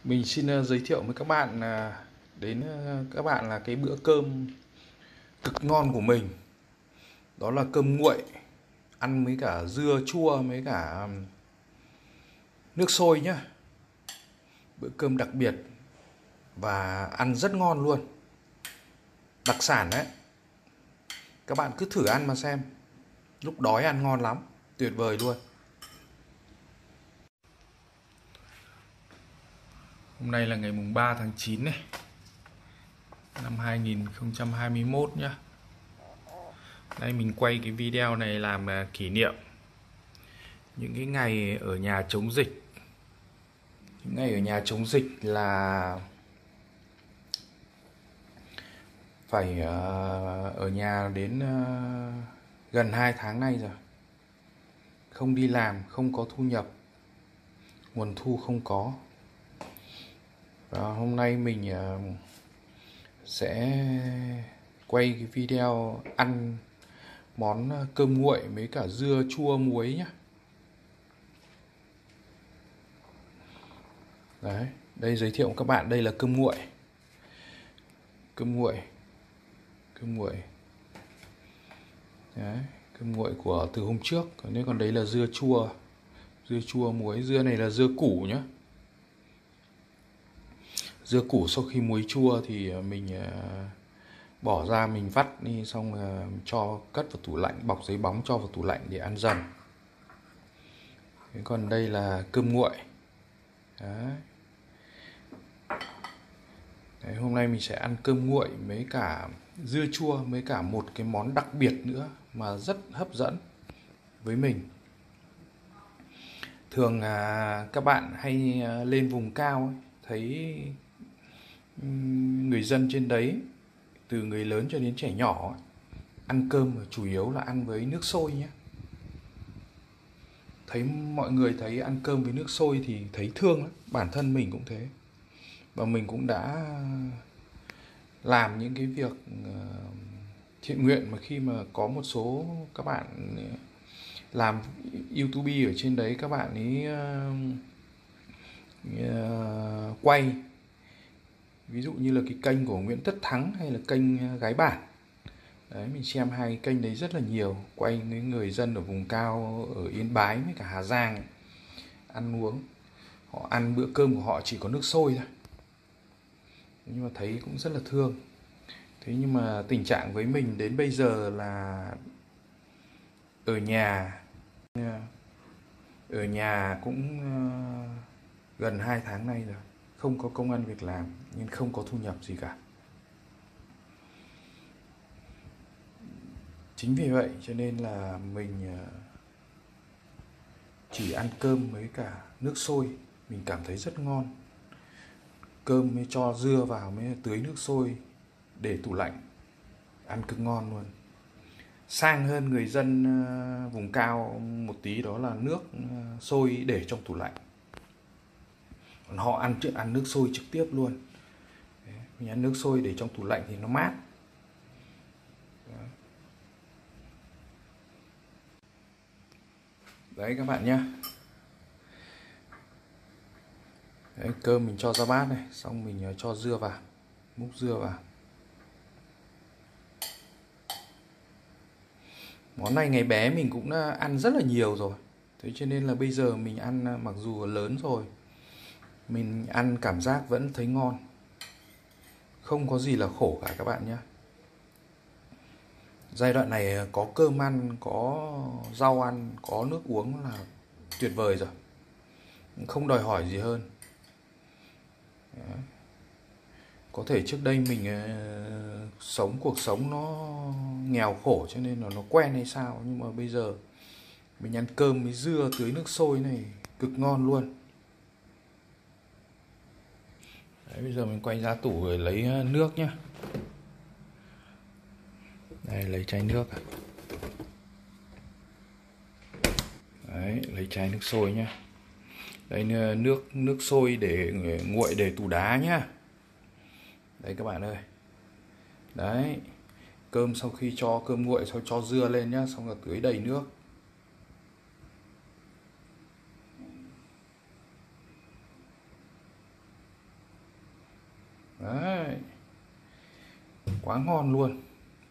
Mình xin giới thiệu với các bạn đến các bạn là cái bữa cơm cực ngon của mình. Đó là cơm nguội ăn với cả dưa chua với cả nước sôi nhá. Bữa cơm đặc biệt và ăn rất ngon luôn. Đặc sản đấy. Các bạn cứ thử ăn mà xem. Lúc đói ăn ngon lắm, tuyệt vời luôn. Hôm nay là ngày mùng 3 tháng 9 này, năm 2021 nhá. Đây mình quay cái video này làm kỷ niệm những cái ngày ở nhà chống dịch. Những ngày ở nhà chống dịch là phải ở nhà đến gần 2 tháng nay rồi. Không đi làm, không có thu nhập, nguồn thu không có. Và hôm nay mình sẽ quay cái video ăn món cơm nguội với cả dưa chua muối nhé. Đấy, đây giới thiệu các bạn, đây là cơm nguội. Cơm nguội. Đấy, cơm nguội của từ hôm trước. Còn đấy là dưa chua muối. Dưa này là dưa củ nhá. Dưa củ sau khi muối chua thì mình bỏ ra, mình vắt đi, xong cho cất vào tủ lạnh, bọc giấy bóng cho vào tủ lạnh để ăn dần. Còn đây là cơm nguội. Đấy. Đấy, hôm nay mình sẽ ăn cơm nguội với cả dưa chua với cả một cái món đặc biệt nữa mà rất hấp dẫn với mình. Thường các bạn hay lên vùng cao ấy, thấy người dân trên đấy, từ người lớn cho đến trẻ nhỏ ấy, ăn cơm chủ yếu là ăn với nước sôi nhé. Thấy mọi người thấy ăn cơm với nước sôi thì thấy thương lắm. Bản thân mình cũng thế. Và mình cũng đã làm những cái việc thiện nguyện mà khi mà có một số các bạn làm YouTube ở trên đấy, các bạn ấy quay, ví dụ như là cái kênh của Nguyễn Tất Thắng hay là kênh Gái Bản. Đấy, mình xem hai cái kênh đấy rất là nhiều, quay với người dân ở vùng cao ở Yên Bái với cả Hà Giang ấy, ăn uống. Họ ăn bữa cơm của họ chỉ có nước sôi thôi. Nhưng mà thấy cũng rất là thương. Thế nhưng mà tình trạng với mình đến bây giờ là ở nhà cũng gần 2 tháng nay rồi, không có công ăn việc làm nhưng không có thu nhập gì cả. Chính vì vậy cho nên là mình chỉ ăn cơm với cả nước sôi, mình cảm thấy rất ngon. Cơm mới cho dưa vào, mới tưới nước sôi để tủ lạnh, ăn cực ngon luôn. Sang hơn người dân vùng cao một tí đó là nước sôi để trong tủ lạnh. Còn họ ăn nước sôi trực tiếp luôn. Mình ăn nước sôi để trong tủ lạnh thì nó mát. Đấy các bạn nhá. Đấy, cơm mình cho ra bát này, xong mình cho dưa vào, múc dưa vào. Món này ngày bé mình cũng ăn rất là nhiều rồi. Thế cho nên là bây giờ mình ăn mặc dù lớn rồi, mình ăn cảm giác vẫn thấy ngon. Không có gì là khổ cả các bạn nhé. Giai đoạn này có cơm ăn, có rau ăn, có nước uống là tuyệt vời rồi. Không đòi hỏi gì hơn. Đấy. Có thể trước đây mình cuộc sống nó nghèo khổ cho nên là nó quen hay sao. Nhưng mà bây giờ mình ăn cơm với dưa tưới nước sôi này cực ngon luôn. Đấy, bây giờ mình quay ra tủ rồi lấy nước nhá. Đây, lấy chai nước. Đấy, lấy chai nước sôi nhá. Đây, nước sôi để nguội để tủ đá nhá. Đấy các bạn ơi. Đấy, cơm sau khi cho cơm nguội, sau cho dưa lên nhá, xong rồi tưới đầy nước. Đấy, quá ngon luôn.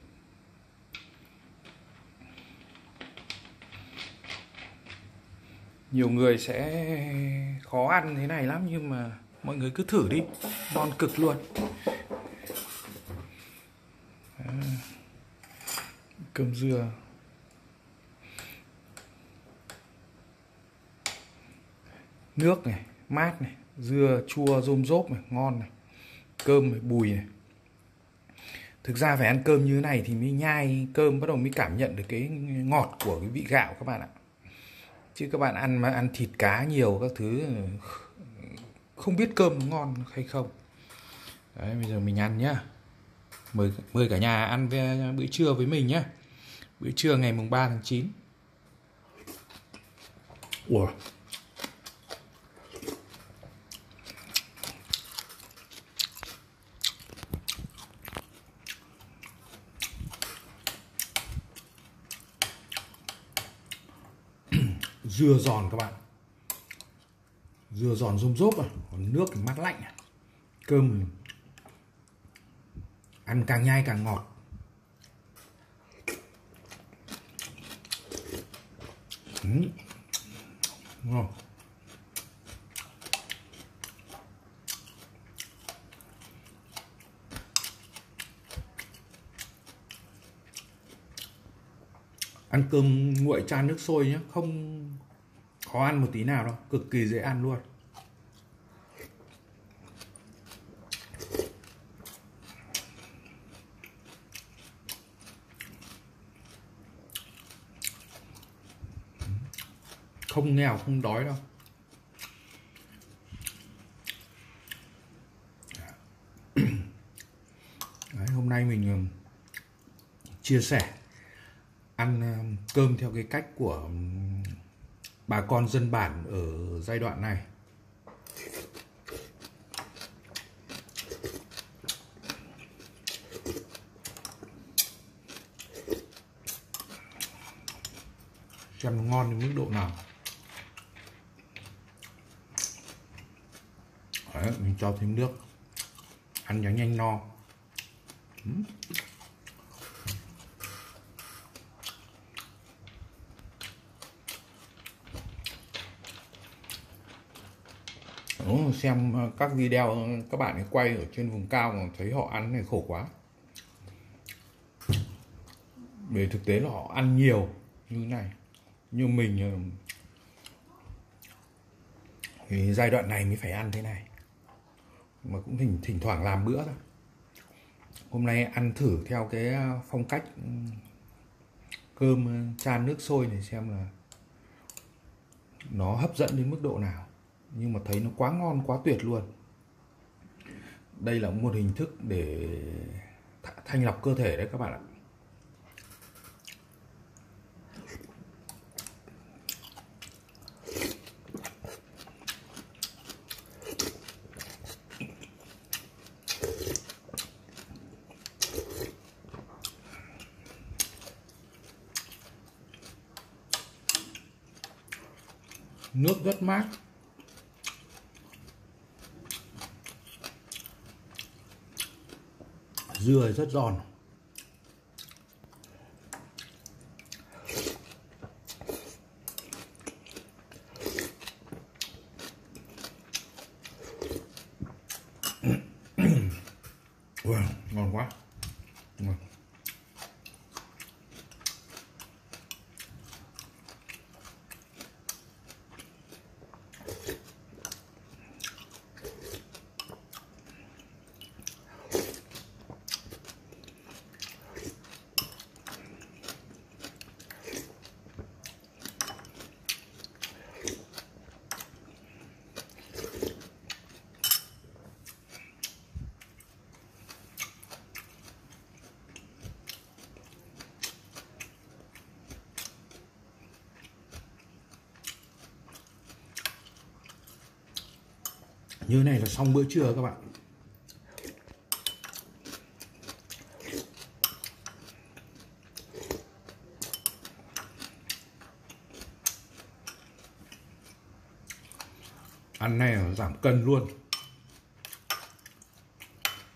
Nhiều người sẽ khó ăn thế này lắm, nhưng mà mọi người cứ thử đi, ngon cực luôn. Cơm dưa nước này, mát này, dưa chua rôm rốp này, ngon này, cơm này, bùi này. Thực ra phải ăn cơm như thế này thì mới nhai cơm, bắt đầu mới cảm nhận được cái ngọt của cái vị gạo các bạn ạ. Chứ các bạn ăn mà ăn thịt cá nhiều các thứ không biết cơm nó ngon hay không. Đấy, bây giờ mình ăn nhá. Mời cả nhà ăn bữa trưa với mình nhá. Bữa trưa ngày mùng 3 tháng 9. Ủa, dưa giòn các bạn, dưa giòn rôm rốp à, còn nước thì mát lạnh à. Cơm ăn càng nhai càng ngọt. Ngon. Ăn cơm nguội chan nước sôi nhé, không khó ăn một tí nào đâu, cực kỳ dễ ăn luôn. Không nghèo không đói đâu. Đấy, hôm nay mình chia sẻ ăn cơm theo cái cách của bà con dân bản ở giai đoạn này. Xem nó ngon đến mức độ nào. Đấy, mình cho thêm nước, ăn cho nhanh no. Xem các video các bạn ấy quay ở trên vùng cao mà thấy họ ăn này khổ quá. Để thực tế là họ ăn nhiều như thế này, như mình thì giai đoạn này mới phải ăn thế này, mà cũng thỉnh thoảng làm bữa thôi. Hôm nay ăn thử theo cái phong cách cơm chan nước sôi này xem là nó hấp dẫn đến mức độ nào, nhưng mà thấy nó quá ngon quá tuyệt luôn. Đây là một hình thức để thanh lọc cơ thể đấy các bạn ạ. Nước rất mát, dưa rất giòn. Wow, ngon quá. Ngon. Như này là xong bữa trưa các bạn. Ăn này là giảm cân luôn.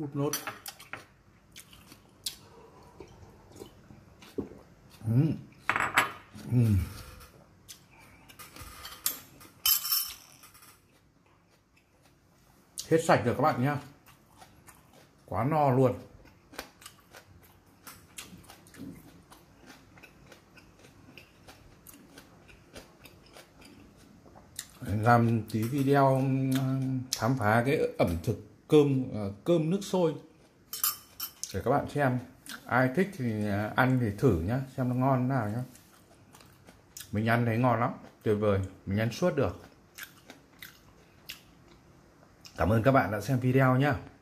Húp nốt. Hết sạch rồi các bạn nhé. Quá no luôn. Làm tí video khám phá cái ẩm thực cơm nước sôi để các bạn xem. Ai thích thì ăn thì thử nhá, xem nó ngon thế nào nhá. Mình ăn thấy ngon lắm, tuyệt vời, mình ăn suốt được. Cảm ơn các bạn đã xem video nhá.